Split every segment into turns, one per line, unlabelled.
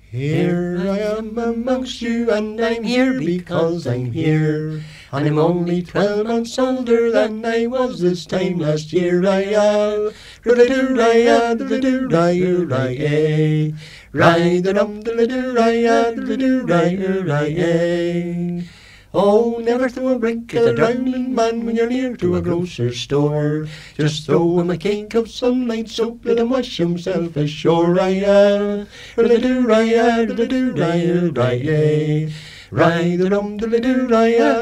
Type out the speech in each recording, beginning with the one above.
Here I am amongst you, and I'm here because I'm here. And I'm only 12 months older than I was this time last year. I am diddle-doo-ri-ah, diddle-doo-ri-ah, ri-da-dum, diddle-doo-ri-ah, diddle-doo-ri-ah. Oh, never throw a brick at a drowning man when you're near to a grocer's store. Just throw him a cake of sunlight soap, let him wash himself ashore. Ri-ah, diddle-doo-ri-ah, diddle-doo-ri-ah, ri-da-dum, diddle-doo-ri-ah,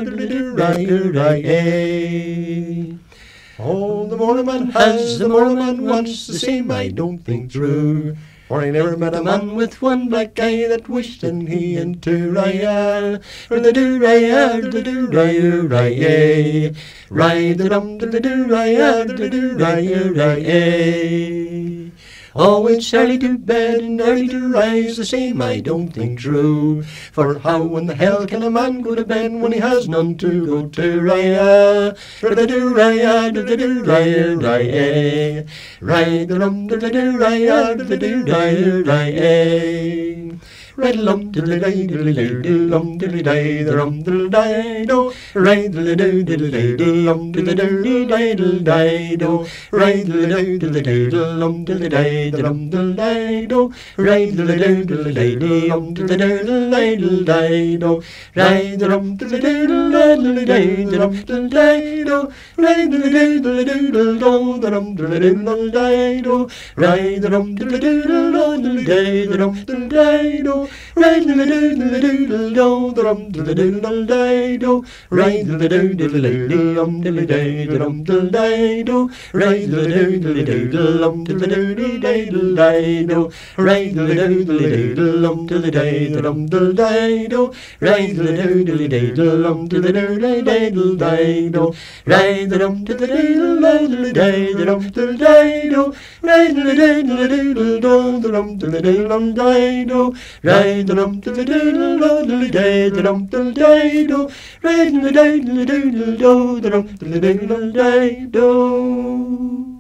diddle-doo-ri-ah. Oh, the more a man has, the more a man wants. The same I don't think true. For I never met a man with one black eye that wished and he and two. Ri-ah, diddle-doo-ri-ah, diddle-doo-ri-ah, ri-da-dum, diddle-doo-ri-ah, diddle-doo-ri-ah. Oh, it's early to bed and early to rise, the same I don't think true. For how in the hell can a man go to bed when he has none to go to? Ri-ah, diddle-doo-ri-ah, diddle-doo-ri-ah, ri-da-dum, diddle-doo-ri-ah, diddle-doo-ri-ah. Ri-da-lum, diddle-day, diddle-day, diddle-lum, diddle-day, the-rum, diddle-day-do, ri-diddle-do, diddle-day, diddle-lum, diddle-day, diddle-day-do, ri-diddle-do, diddle-day, diddle-lum, diddle-day, diddle-lum, diddle-day-do, ri-diddle-do, diddle-day, diddle-lum, diddle-day, diddle-day-do, ri-da-dum, diddle-day, diddle-day, diddle-lum, diddle-day-do, ri-diddle-do, diddle-day, diddle-lum, diddle-day-do, ri-da-dum, diddle-day, diddle-day, diddle-day-do, ri-diddle-do, diddle-do, diddle-do, ri-diddle-do, diddle-lum, diddle-day, diddle-lum, diddle-day-do, ri-diddle-do, diddle-lum, diddle-day-do, ri-diddle-do, diddle-lum, diddle-day, diddle-lum, diddle-day-do, ri-diddle-do, diddle-lum, diddle-day-do, ri-da-dum, diddle-day, diddle-lum, diddle-day-do, ri-diddle-do, diddle-lum, diddle-day-do, ri-da-dum, diddle-day, diddle-lum, diddle-day-do, ri-diddle-day, diddle-lum, diddle-day-do.